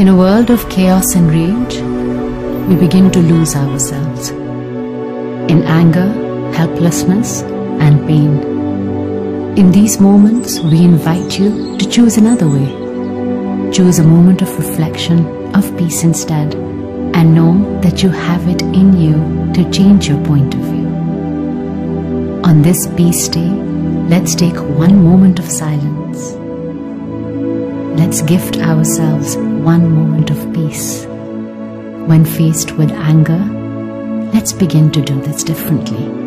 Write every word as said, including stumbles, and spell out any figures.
In a world of chaos and rage, we begin to lose ourselves. In anger, helplessness, and pain. In these moments, we invite you to choose another way. Choose a moment of reflection, of peace instead, and know that you have it in you to change your point of view. On this Peace Day, let's take one moment of silence. Let's gift ourselves one moment of peace. When faced with anger, let's begin to do this differently.